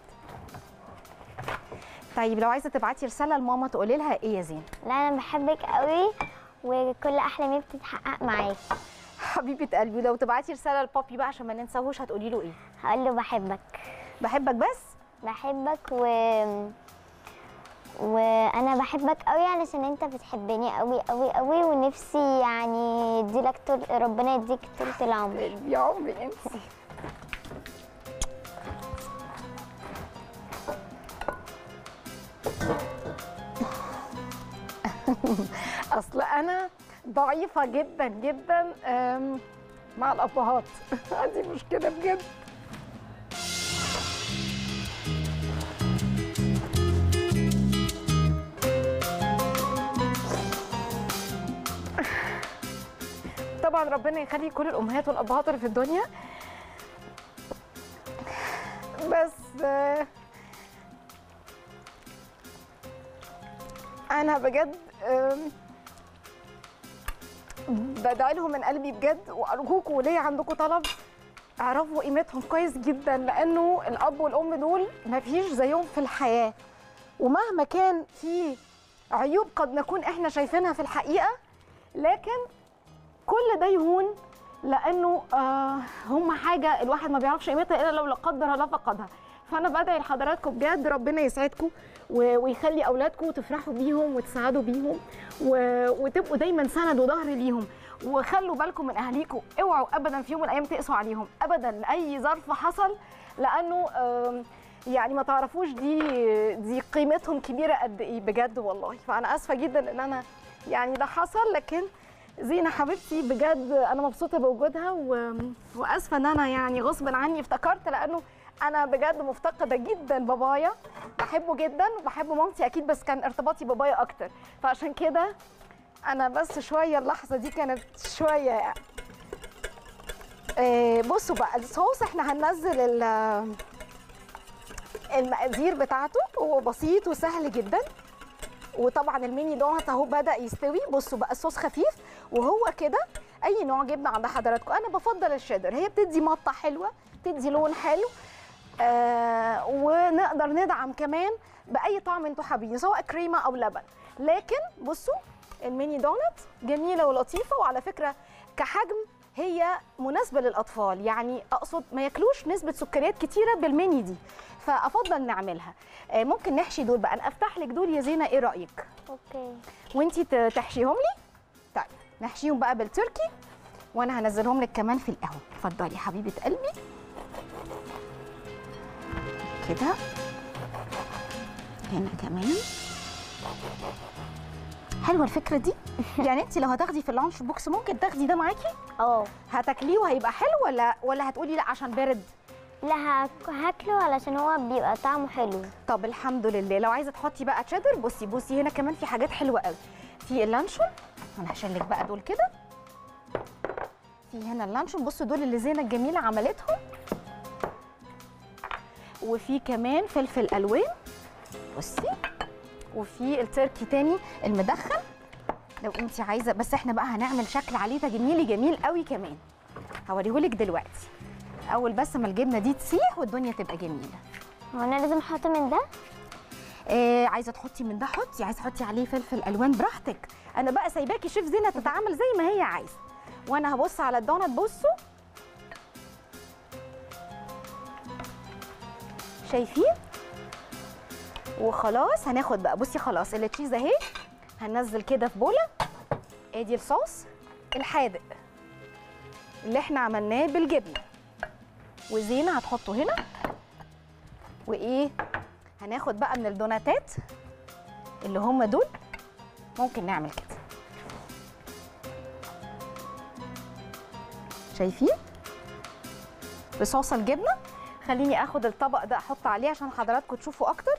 [SPEAKER 1] طيب لو عايزه تبعتي رساله لماما تقولي لها ايه يا زين؟
[SPEAKER 2] لا انا بحبك قوي وكل احلامي بتتحقق معاكي.
[SPEAKER 1] حبيبه قلبي. لو تبعتي رساله لبابي بقى عشان ما ننساهوش هتقولي له ايه؟
[SPEAKER 2] هقول له بحبك.
[SPEAKER 1] بحبك بس؟
[SPEAKER 2] بحبك وانا بحبك قوي علشان انت بتحبني قوي قوي قوي، ونفسي يعني يديلك ربنا يديك طولة العمر.
[SPEAKER 1] يا عمري انت. اصل انا ضعيفه جدا جدا مع الابهات. عندي مشكله بجد. طبعا ربنا يخلي كل الامهات والابهات اللي في الدنيا، بس انا بجد بدعي لهم من قلبي بجد، وارجوكم وليه عندكم طلب اعرفوا قيمتهم كويس جدا، لانه الاب والام دول مفيش زيهم في الحياه، ومهما كان في عيوب قد نكون احنا شايفينها في الحقيقه، لكن كل ده يهون، لانه هم حاجه الواحد ما بيعرفش قيمتها الا لو لا قدر الله فقدها. فانا بدعي لحضراتكم بجد ربنا يسعدكم ويخلي اولادكم تفرحوا بيهم وتسعدوا بيهم وتبقوا دايما سند وظهر ليهم. وخلوا بالكم من اهاليكم، اوعوا ابدا في يوم من الايام تقسوا عليهم ابدا لاي ظرف حصل، لانه يعني ما تعرفوش دي قيمتهم كبيره قد ايه بجد والله. فانا اسفه جدا ان انا يعني ده حصل، لكن زينة حبيبتي بجد انا مبسوطه بوجودها واسفه ان انا يعني غصب عني افتكرت، لانه انا بجد مفتقده جدا بابايا، بحبه جدا وبحب مامتي اكيد، بس كان ارتباطي بابايا اكتر، فعشان كده انا بس شويه اللحظه دي كانت شويه يعني. بصوا بقى الصوص احنا هننزل المقادير بتاعته، هو بسيط وسهل جدا، وطبعا الميني دونت اهو بدا يستوي. بصوا بقى الصوص خفيف، وهو كده اي نوع جبنه عند حضراتكم. انا بفضل الشيدر، هي بتدي مطه حلوه، بتدي لون حلو، ونقدر ندعم كمان باي طعم انتوا حابين سواء كريمه او لبن. لكن بصوا الميني دونت جميله ولطيفه، وعلى فكره كحجم هي مناسبه للاطفال، يعني اقصد ما ياكلوش نسبه سكريات كتيره بالميني دي، فافضل نعملها. ممكن نحشي دول بقى، انا افتح لك دول يا زينه، ايه رايك؟
[SPEAKER 2] اوكي.
[SPEAKER 1] وانتي تحشيهم لي. طيب نحشيهم بقى بالتركي، وانا هنزلهم لك كمان في القهوه. اتفضلي حبيبه قلبي كده، هنا كمان. حلوه الفكره دي. يعني انت لو هتاخدي في اللانش بوكس ممكن تاخدي ده معاكي؟ هتاكليه وهيبقى حلو ولا هتقولي لا عشان بارد؟
[SPEAKER 2] لا هاكله علشان هو بيبقى طعمه حلو.
[SPEAKER 1] طب الحمد لله. لو عايزه تحطي بقى تشيدر، بصي هنا كمان في حاجات حلوه قوي. في اللانشون، انا هشيل لك بقى دول كده. في هنا اللانشون، بصوا دول اللي زينه الجميله عملتهم. وفي كمان فلفل الوان، بصي. وفي التركي تاني المدخن لو انت عايزه، بس احنا بقى هنعمل شكل عليه تجميلي جميل قوي كمان، هوريهولك دلوقتي. اول بس ما الجبنه دي تسيح والدنيا تبقى جميله.
[SPEAKER 2] هو انا لازم احط من ده؟
[SPEAKER 1] عايزه تحطي من ده حطي، عايزه تحطي عليه فلفل الوان براحتك. انا بقى سايباكي شيف زينه تتعامل زي ما هي عايزه. وانا هبص على الدونت. بصوا شايفين؟ وخلاص هناخد بقى، بصي خلاص التشيز اهي، هننزل كده في بوله. ادي الصوص الحادق اللي احنا عملناه بالجبنه، وزينه هتحطه هنا. وايه، هناخد بقى من الدوناتات اللي هم دول، ممكن نعمل كده، شايفين؟ بصوص الجبنه. خليني اخد الطبق ده احط عليه عشان حضراتكم تشوفوا اكتر.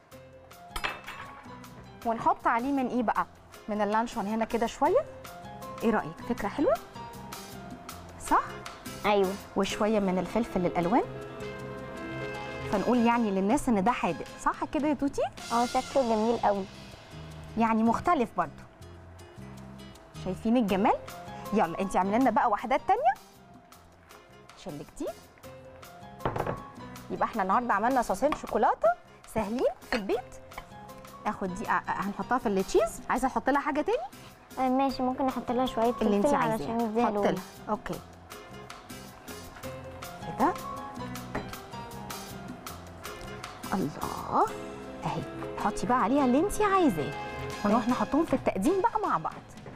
[SPEAKER 1] ونحط عليه من ايه بقى؟ من اللانشون هنا كده شويه. ايه رايك؟ فكره حلوه صح؟
[SPEAKER 2] ايوه.
[SPEAKER 1] وشويه من الفلفل الالوان، فنقول يعني للناس ان ده حادق، صح كده يا توتي؟
[SPEAKER 2] شكله جميل قوي،
[SPEAKER 1] يعني مختلف برضو. شايفين الجمال؟ يلا انتي اعملي لنا بقى وحدات تانية. شلكتيه. يبقى احنا النهارده عملنا صوصين شوكولاته سهلين في البيت. اخد دي هنحطها في التشيز. عايزه احط لها حاجه تاني؟
[SPEAKER 2] ماشي، ممكن احط لها شويه
[SPEAKER 1] اللي انت
[SPEAKER 2] فلفل
[SPEAKER 1] عايزاه
[SPEAKER 2] علشان يديها
[SPEAKER 1] حط
[SPEAKER 2] لون.
[SPEAKER 1] لها. اوكي كده. الله، اهي حطي بقى عليها اللي انت عايزاه، ونروح نحطهم في التقديم بقى مع بعض.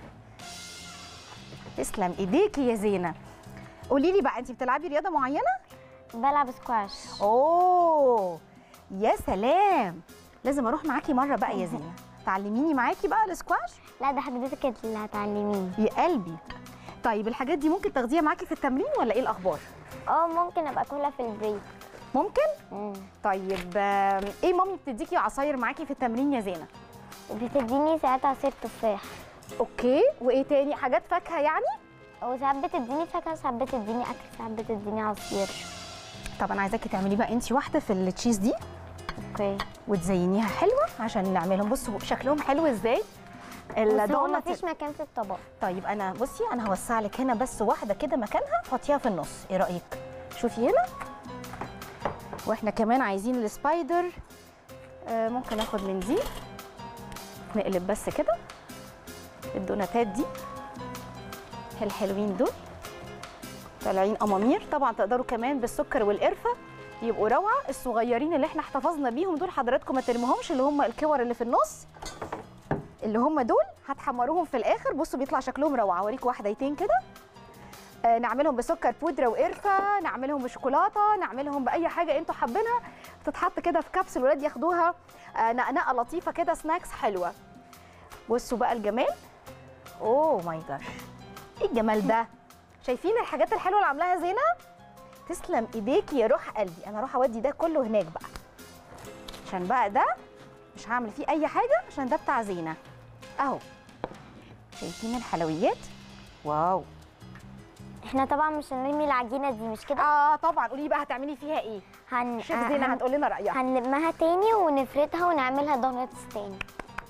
[SPEAKER 1] تسلم ايديكي يا زينه. قولي لي بقى، انت بتلعبي رياضه معينه؟
[SPEAKER 2] بلعب سكواش.
[SPEAKER 1] اوه يا سلام، لازم اروح معاكي مره بقى يا زينه، تعلميني معاكي بقى السكواش.
[SPEAKER 2] لا، ده حضرتك اللي هتعلميني.
[SPEAKER 1] يا قلبي. طيب الحاجات دي ممكن تاخديها معاكي في التمرين ولا ايه الاخبار؟
[SPEAKER 2] ممكن ابقى اكلها في البيت.
[SPEAKER 1] ممكن. طيب ايه مامي بتديكي عصاير معاكي في التمرين يا زينه؟
[SPEAKER 2] بتديني ساعات عصير تفاح.
[SPEAKER 1] اوكي، وايه تاني؟ حاجات فاكهه يعني؟
[SPEAKER 2] وساعات بتديني فاكهه، ساعات بتديني اكل، ساعات بتديني عصير.
[SPEAKER 1] طب انا عايزاكي تعملي بقى انت واحده في التشيز دي.
[SPEAKER 2] اوكي.
[SPEAKER 1] وتزينيها حلوه عشان نعملهم. بصوا شكلهم حلو ازاي
[SPEAKER 2] الدونات. مفيش مكان في الطبق.
[SPEAKER 1] طيب انا بصي، انا هوسع لك هنا بس واحده كده مكانها، حطيها في النص. ايه رايك؟ شوفي هنا. واحنا كمان عايزين السبايدر. ممكن اخد من دي، نقلب بس كده الدوناتات دي الحلوين دول طالعين امامير. طبعا تقدروا كمان بالسكر والقرفه، يبقوا روعه. الصغيرين اللي احنا احتفظنا بيهم دول حضراتكم ما ترموهمش، اللي هم الكور اللي في النص، اللي هم دول هتحمروهم في الاخر. بصوا بيطلع شكلهم روعه. اوريكم واحدتين كده. نعملهم بسكر بودره وقرفه، نعملهم بشوكولاته، نعملهم باي حاجه انتوا حابينها. بتتحط كده في كبس، الولاد ياخدوها نقنقه لطيفه كده، سناكس حلوه. بصوا بقى الجمال. اوه ماي جاش، ايه الجمال ده؟ شايفين الحاجات الحلوه اللي عاملاها زينه؟ تسلم ايديكي يا روح قلبي. انا اروح اودي ده كله هناك بقى، عشان بقى ده مش هعمل فيه اي حاجه، عشان ده بتاع زينه اهو. شايفين الحلويات؟ واو.
[SPEAKER 2] احنا طبعا مش هنرمي العجينه دي، مش كده؟
[SPEAKER 1] طبعا. قولي لي بقى هتعملي فيها ايه؟ شيف زينه هتقول لنا رايها.
[SPEAKER 2] هنلمها تاني ونفردها ونعملها دونتس تاني.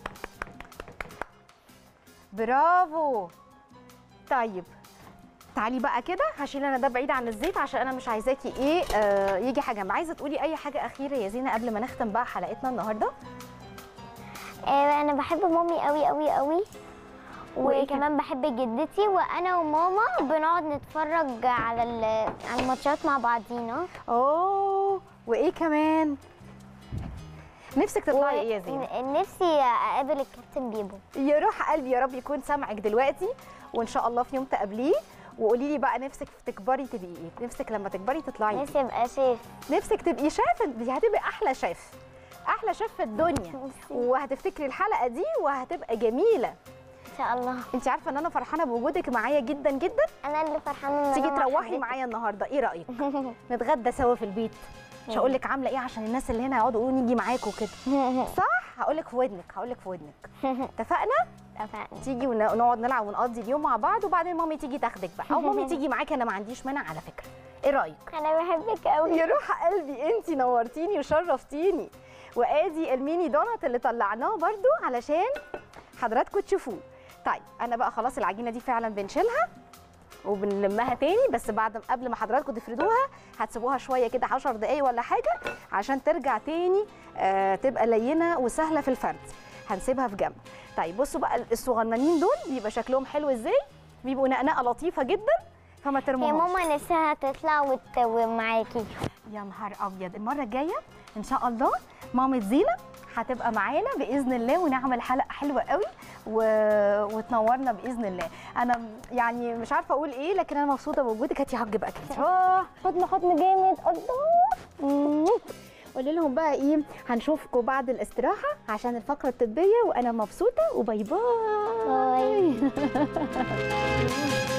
[SPEAKER 1] برافو. طيب تعالي بقى كده، هشيل انا ده بعيد عن الزيت عشان انا مش عايزاكي يجي حاجه. عايزه تقولي اي حاجه اخيره يا زينه قبل ما نختم بقى حلقتنا النهارده؟
[SPEAKER 2] انا بحب مامي قوي قوي قوي، وكمان بحب جدتي، وانا وماما بنقعد نتفرج على الماتشات مع بعضينا.
[SPEAKER 1] اوه، وايه كمان؟ نفسك تطلعي ايه يا زينه؟
[SPEAKER 2] نفسي اقابل الكابتن بيبو.
[SPEAKER 1] يا روح قلبي، يا رب يكون سامعك دلوقتي، وان شاء الله في يوم تقابليه. وقولي لي بقى، نفسك تكبري تبقي ايه؟ نفسك لما تكبري تطلعي ايه؟
[SPEAKER 2] نفسي ابقى شيف.
[SPEAKER 1] نفسك تبقي شيف؟ دي هتبقي احلى شيف، احلى شيف في الدنيا. وهتفتكري الحلقه دي وهتبقى جميله
[SPEAKER 2] ان شاء الله.
[SPEAKER 1] انت عارفه ان انا فرحانه بوجودك معايا جدا جدا.
[SPEAKER 2] انا اللي فرحانه ان
[SPEAKER 1] تيجي تروحي معايا النهارده، ايه رايك؟ نتغدى سوا في البيت. مش هقول لك عامله ايه عشان الناس اللي هنا يقعدوا يقولوا نيجي معاكوا كده، صح؟ هقول لك في ودنك، هقول لك في ودنك. اتفقنا؟
[SPEAKER 2] اتفقنا.
[SPEAKER 1] تيجي ونقعد نلعب ونقضي اليوم مع بعض، وبعدين مامي تيجي تاخدك بقى، او مامي تيجي معاكي، انا ما عنديش مانع على فكره. ايه رايك؟
[SPEAKER 2] انا بحبك قوي
[SPEAKER 1] يا روح قلبي، انت نورتيني وشرفتيني. وادي الميني دونت اللي طلعناه برده علشان حضراتكم تشوفوه. طيب انا بقى خلاص العجينه دي فعلا بنشيلها وبنلمها تاني، بس قبل ما حضراتكم تفردوها هتسيبوها شويه كده 10 دقايق ولا حاجه عشان ترجع تاني تبقى لينه وسهله في الفرد. هنسيبها في جنب. طيب بصوا بقى الصغننين دول بيبقى شكلهم حلو ازاي. بيبقوا نقنقه لطيفه جدا، فما
[SPEAKER 2] هي
[SPEAKER 1] ترموهمش.
[SPEAKER 2] ماما نفسها تطلع معاكي.
[SPEAKER 1] يا نهار ابيض، المره الجايه ان شاء الله مامة زينه هتبقى معانا باذن الله، ونعمل حلقه حلوه قوي وتنورنا باذن الله. انا يعني مش عارفه اقول ايه، لكن انا مبسوطه بوجودك. هاتي هج بقى كده، حضن جامد. الله. قولي لهم بقى ايه، هنشوفكم بعد الاستراحه عشان الفقره الطبيه، وانا مبسوطه وباي باي.